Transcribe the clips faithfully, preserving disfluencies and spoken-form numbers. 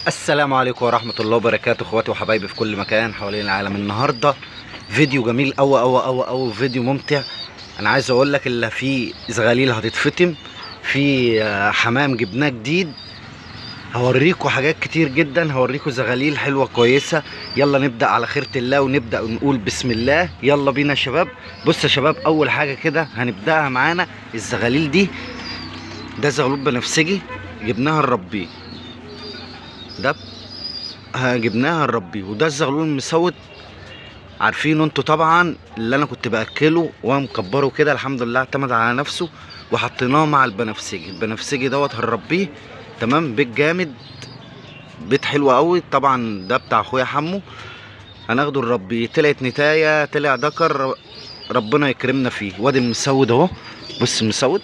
السلام عليكم ورحمة الله وبركاته، اخواتي وحبايبي في كل مكان حوالين العالم. النهارده فيديو جميل أوي أوي أوي أوي، فيديو ممتع. انا عايز اقول لك اللي فيه زغاليل هتتفتم، في حمام جبناه جديد، هوريكم حاجات كتير جدا، هوريكم زغاليل حلوة كويسة. يلا نبدأ على خيرة الله ونبدأ ونقول بسم الله. يلا بينا يا شباب. بص يا شباب، اول حاجة كده هنبدأها معانا الزغاليل دي. ده زغلول بنفسجي جبناها نربيه، ده جبناها نربيه. وده الزغلول المسود، عارفينه انتوا طبعا، اللي انا كنت باكله ومكبره كده. الحمد لله اعتمد على نفسه وحطيناه مع البنفسجي. البنفسجي دوت هنربيه تمام. بيت جامد، بيت حلو قوي. طبعا ده بتاع اخويا حمو، هناخده نربيه. طلعت نتايه، طلع دكر، ربنا يكرمنا فيه. وادي المسود اهو، بص المسود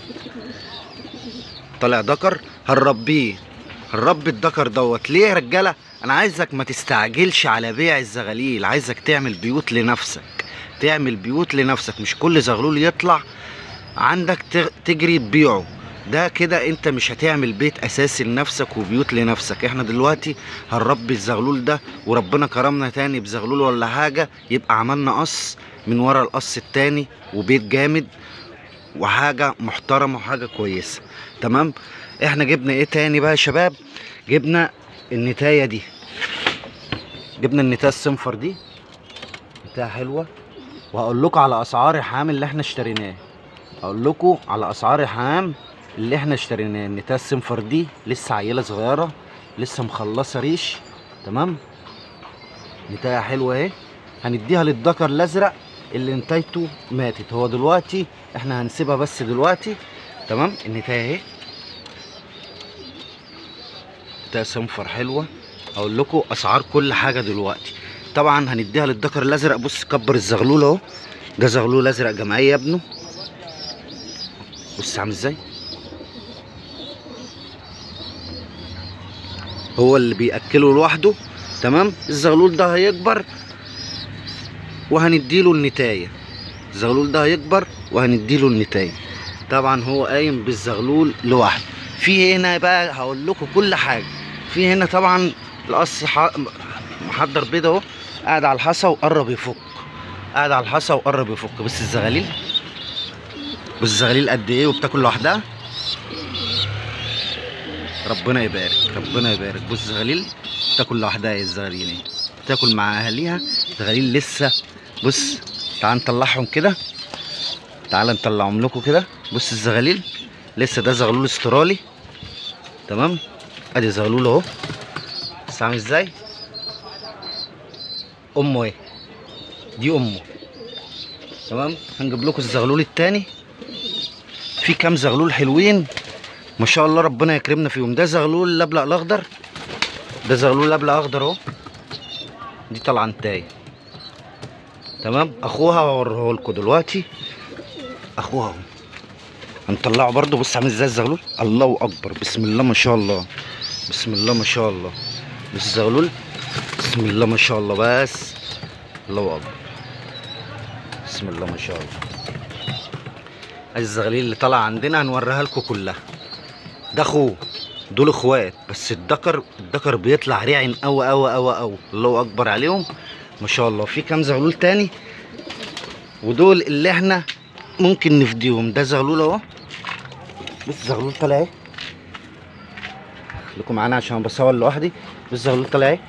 طالع دكر، هنربيه. هنربي الدكر دوت ليه يا رجاله؟ انا عايزك ما تستعجلش على بيع الزغاليل، عايزك تعمل بيوت لنفسك، تعمل بيوت لنفسك. مش كل زغلول يطلع عندك تجري تبيعه، ده كده انت مش هتعمل بيت اساسي لنفسك وبيوت لنفسك. احنا دلوقتي هنربي الزغلول ده، وربنا كرمنا تاني بزغلول ولا حاجه، يبقى عملنا قص من ورا القص التاني، وبيت جامد وحاجه محترمه وحاجه كويسه تمام. احنا جبنا ايه تاني بقى يا شباب؟ جبنا النتايه دي، جبنا النتايه الصنفر دي، نتايه حلوه. وهقول لكم على اسعار الحمام اللي احنا اشتريناه، هقول لكم على اسعار الحمام اللي احنا اشتريناه. النتايه الصنفر دي لسه عيله صغيره، لسه مخلصه ريش تمام. نتايه حلوه اهي، هنديها للذكر الازرق اللي نتايته ماتت. هو دلوقتي احنا هنسيبها بس دلوقتي تمام. النتايه اهي، نتايه صنفر حلوه. هقول لكم اسعار كل حاجه دلوقتي. طبعا هنديها للذكر الازرق. بص كبر الزغلول اهو، ده زغلول ازرق جمعيه يا ابنه، بص عامل ازاي، هو اللي بياكله لوحده تمام. الزغلول ده هيكبر وهنديله النتايه، الزغلول ده هيكبر وهنديله النتايه. طبعا هو قايم بالزغلول لوحده. في هنا بقى هقول لكم كل حاجه. في هنا طبعا القص محضر بيض اهو، قاعد على الحصى وقرب يفك، قاعد على الحصى وقرب يفك. بس الزغاليل، بص الزغاليل قد ايه وبتاكل لوحدها، ربنا يبارك ربنا يبارك. بص الزغاليل بتاكل لوحدها، يا الزغاليل ايه بتاكل مع اهاليها. الزغاليل لسه، بص تعال نطلعهم كده، تعال نطلعهم لكم كده. بص الزغاليل لسه، ده زغلول استرالي تمام. ادي زغلول اهو، بس عامل ازاي، امه ايه، دي امه تمام. هنجيب لكم الزغلول التاني. في كام زغلول حلوين ما شاء الله، ربنا يكرمنا فيهم. ده زغلول لبلق الاخضر، ده زغلول لبلق اخضر اهو، دي طالعه نتايه تمام. اخوها هوريه لكم دلوقتي، اخوها اهو هنطلعه برضو. بص عامل ازاي الزغلول، الله اكبر، بسم الله ما شاء الله، بسم الله ما شاء الله. بص الزغلول، بسم الله ما شاء الله، بس الله اكبر، بسم الله ما شاء الله. ادي الزغاليل اللي طالعه عندنا هنوريها لكم كلها. ده اخوه، دول اخوات، بس الدكر الدكر بيطلع ريعن قوي قوي قوي قوي، الله اكبر عليهم ما شاء الله. في كام زغلول تاني، ودول اللي احنا ممكن نفديهم. ده زغلول اهو، بص الزغلول طالع اهي، خليكم معانا عشان بصور لوحدي. بص الزغلول طالع اهي،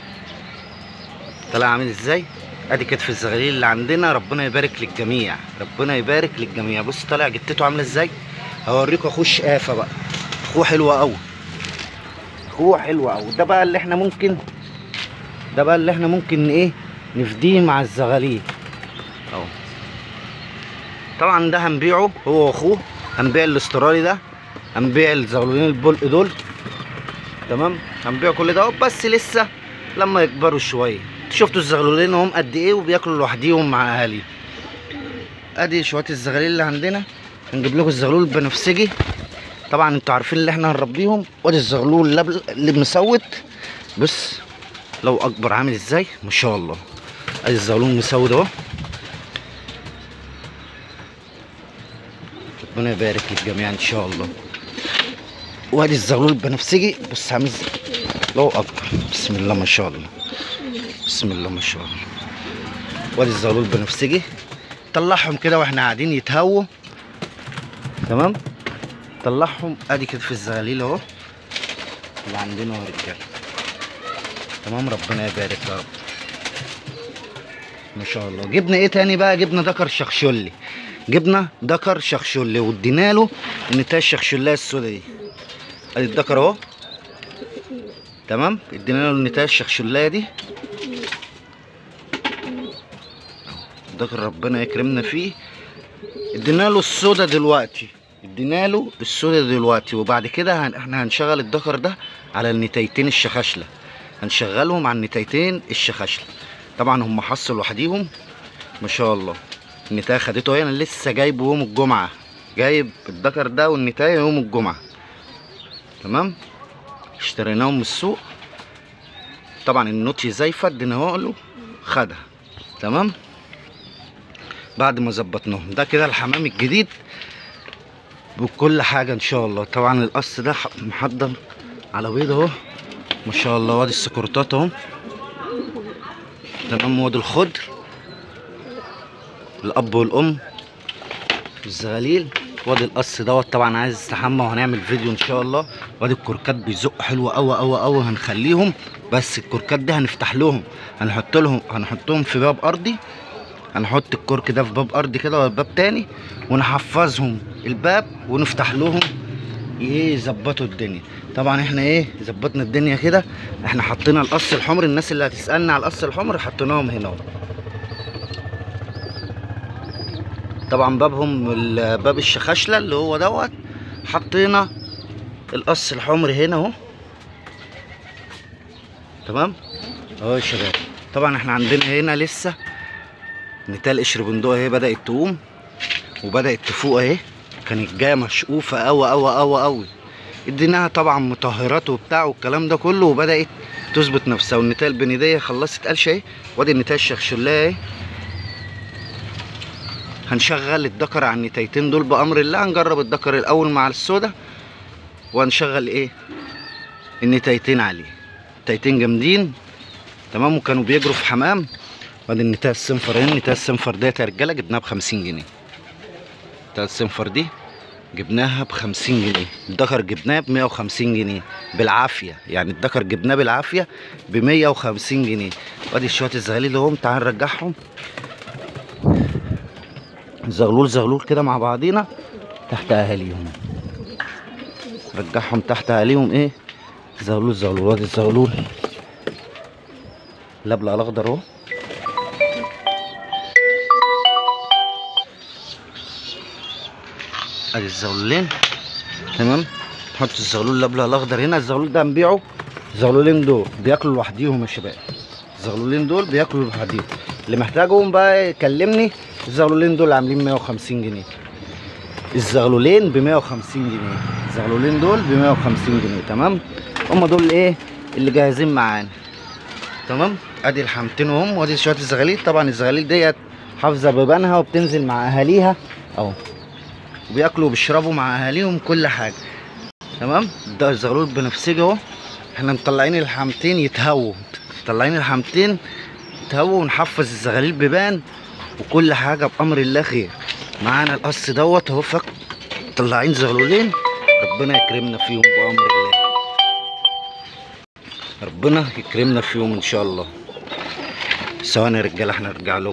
طالع عامل ازاي. ادي كتف الزغاليل اللي عندنا، ربنا يبارك للجميع، ربنا يبارك للجميع. بص طالع جتته عامله ازاي. هوريكم اخوه الشقافه بقى، اخوه حلوه قوي، اخوه حلوه قوي. ده بقى اللي احنا ممكن، ده بقى اللي احنا ممكن ايه نفديه مع الزغاليل اهو. طبعا ده هنبيعه هو واخوه، هنبيع الاسترالي ده، هنبيع الزغلولين البلق دول تمام. هنبيع كل ده بس لسه لما يكبروا شويه. شفتوا الزغلولين هم قد ايه وبياكلوا لوحديهم مع اهالي. ادي شويه الزغاليل اللي عندنا. هنجيب لكم الزغلول البنفسجي، طبعا انتوا عارفين اللي احنا هنربيهم. وادي الزغلول اللي مسود، بص لو اكبر عامل ازاي ما شاء الله. ادي الزغلول مسود اهو، ربنا يبارك للجميع ان شاء الله. وادي الزغلول البنفسجي، بص عامل ازاي، الله اكبر، بسم الله ما شاء الله، بسم الله ما شاء الله. وادي الزغلول بنفسجي، طلعهم كده واحنا قاعدين يتهووا. تمام، طلعهم ادي كده في الزغاليل اهو اللي عندنا اهو رجاله. تمام، ربنا يبارك يا رب. ما شاء الله. جبنا ايه تاني بقى؟ جبنا دكر شخشولي، جبنا دكر شخشولي وادينا له النتايه الشخشوليه السودا دي. ادي الدكر اهو. تمام، ادينا له النتايه الشخشوليه دي. الدكر ربنا يكرمنا فيه. ادينا له السودا دلوقتي، ادينا له السودا دلوقتي، وبعد كده هن... احنا هنشغل الدكر ده على النتايتين الشخاشله، هنشغلهم على النتايتين الشخاشله. طبعا هم حصوا لوحديهم ما شاء الله. النتايه خدته اهي، انا لسه جايبه يوم الجمعه، جايب الدكر ده والنتايه يوم الجمعه. تمام، اشتريناهم من السوق. طبعا النوتي زايفه اديناها له خدها. تمام، بعد ما ظبطناهم. ده كده الحمام الجديد بكل حاجه ان شاء الله. طبعا القص ده محضر على بيض اهو ما شاء الله. وادي السكرتات اهو. تمام، وادي الخضر، الاب والام، الزغاليل. وادي القص دوت طبعا عايز يستحمى وهنعمل فيديو ان شاء الله. وادي الكركات بيزق حلوه قوي قوي قوي، هنخليهم بس الكركات دي هنفتح لهم، هنحط لهم هنحطهم في باب ارضي. هنحط الكرك ده في باب ارضي كده وباب تاني، ونحفظهم الباب ونفتح لهم ايه يظبطوا الدنيا. طبعا احنا ايه ظبطنا الدنيا كده. احنا حطينا القص الحمر، الناس اللي هتسالنا على القص الحمر حطيناهم هنا اهو. طبعا بابهم باب الشخاشله اللي هو دوت، حطينا القص الحمر هنا اهو. تمام اهو يا شباب. طبعا احنا عندنا هنا لسه نتايه القشر بندق اهي بدات تقوم وبدات تفوق اهي. كانت جايه مشقوفه قوي قوي قوي قوي، اديناها طبعا مطهرات وبتاع والكلام ده كله، وبدات تظبط نفسها. والنتايه البنيديه خلصت قلشه اهي. وادي النتايه الشخشوليه اهي. هنشغل الدكر على النتايتين دول بامر الله. هنجرب الدكر الاول مع السودا، وهنشغل ايه النتايتين عليه. النتايتين جامدين. تمام، وكانوا بيجروا في حمام. وادي النتايه الصنفر اهي. النتايه الصنفر ديت يا رجاله جبناها بخمسين جنيه. النتايه الصنفر دي جبناها بخمسين جنيه. الدكر جبناه بمية وخمسين جنيه بالعافيه، يعني الدكر جبناه بالعافيه بمية وخمسين جنيه. وادي شويه الزغاليل اهم. تعال نرجعهم زغلول زغلول كده مع بعضينا تحت اهاليهم. رجعهم تحت اهاليهم ايه زغلول زغلول. وادي الزغلول اللبلق الاخضر اهو. ادي الزغلولين. تمام، نحط الزغلول اللبلق الاخضر هنا. الزغلول ده هنبيعه. الزغلولين دول بياكلوا لوحديهم يا شباب. الزغلولين دول بياكلوا لوحديهم. اللي محتاجهم بقى يكلمني. الزغلولين دول عاملين مية وخمسين جنيه. الزغلولين ب مية وخمسين جنيه. الزغلولين دول ب مية وخمسين جنيه. تمام، هم دول ايه اللي جاهزين معانا. تمام، ادي الحمتين اهم. وادي شويه الزغاليل. طبعا الزغاليل ديت حافظه ببانها وبتنزل مع اهاليها اهو، وبياكلوا وبيشربوا مع اهاليهم كل حاجه. تمام، ده الزغلول بنفسجي اهو. احنا مطلعين الحمتين يتهووا، مطلعين الحمتين يتهووا، ونحفظ الزغاليل ببان وكل حاجه بامر الله خير. معانا القص دوت اهو. فك مطلعين زغلولين، ربنا يكرمنا فيهم بامر الله. ربنا يكرمنا فيهم ان شاء الله. ثواني يا رجاله احنا نرجع لكم.